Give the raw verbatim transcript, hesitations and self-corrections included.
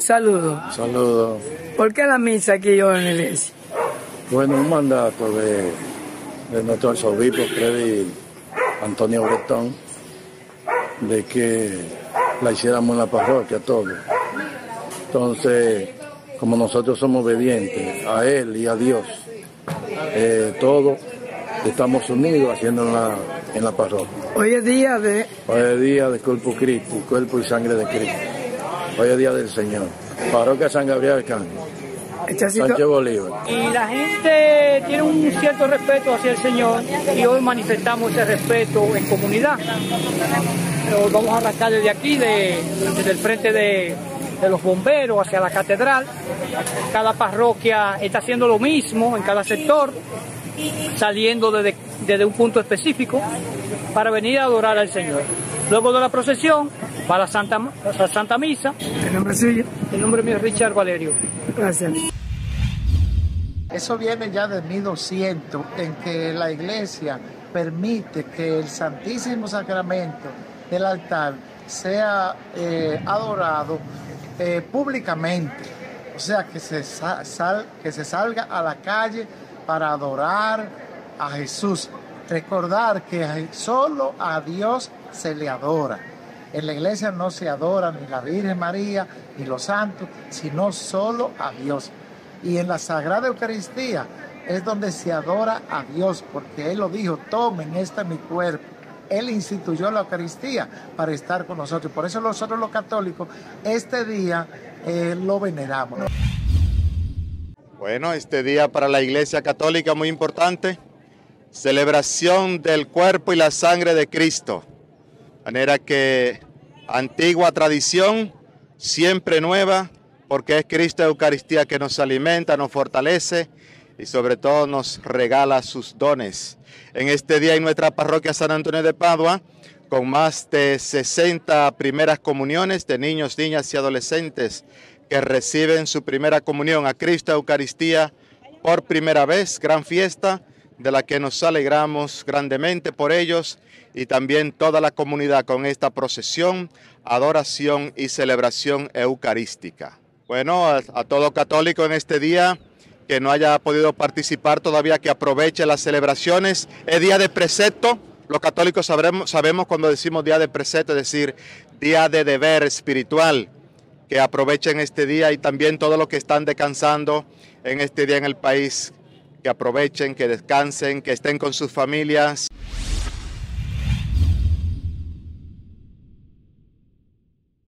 Saludos. Saludos. ¿Por qué la misa aquí hoy en la iglesia? Bueno, un mandato de, de nuestro arzobispo Freddy Antonio Bretón de que la hiciéramos en la parroquia todo. Entonces, como nosotros somos obedientes a Él y a Dios, eh, todos estamos unidos haciendo en la, en la parroquia. Hoy es día de... Hoy es día de cuerpo Cristo, cuerpo y sangre de Cristo. Hoy es día del Señor. Parroquia San Gabriel Arcángel, Sánchez Bolívar. Y la gente tiene un cierto respeto hacia el Señor y hoy manifestamos ese respeto en comunidad. Hoy vamos a arrancar desde aquí, de, desde el frente de, de los bomberos hacia la catedral. Cada parroquia está haciendo lo mismo en cada sector, saliendo desde, desde un punto específico para venir a adorar al Señor. Luego de la procesión, va la Santa, la Santa Misa. ¿El nombre suyo? El nombre mío es Richard Valerio. Gracias. Eso viene ya de mil doscientos, en que la iglesia permite que el Santísimo Sacramento del altar sea eh, adorado eh, públicamente. O sea, que se, sal, que se salga a la calle para adorar a Jesús. Recordar que solo a Dios se le adora. En la iglesia no se adora ni la Virgen María ni los santos, sino solo a Dios. Y en la Sagrada Eucaristía es donde se adora a Dios, porque Él lo dijo: tomen, este es mi cuerpo. Él instituyó la Eucaristía para estar con nosotros. Por eso nosotros los católicos este día eh, lo veneramos. Bueno, este día para la Iglesia Católica muy importante. Celebración del cuerpo y la sangre de Cristo. De manera que antigua tradición, siempre nueva, porque es Cristo Eucaristía que nos alimenta, nos fortalece y sobre todo nos regala sus dones. En este día en nuestra parroquia San Antonio de Padua, con más de sesenta primeras comuniones de niños, niñas y adolescentes que reciben su primera comunión a Cristo Eucaristía por primera vez, gran fiesta de la que nos alegramos grandemente por ellos y también toda la comunidad con esta procesión, adoración y celebración eucarística. Bueno, a, a todo católico en este día que no haya podido participar todavía, que aproveche las celebraciones. Es día de precepto. Los católicos sabremos, sabemos cuando decimos día de precepto, es decir, día de deber espiritual, que aprovechen este día y también todos los que están descansando en este día en el país, que aprovechen, que descansen, que estén con sus familias.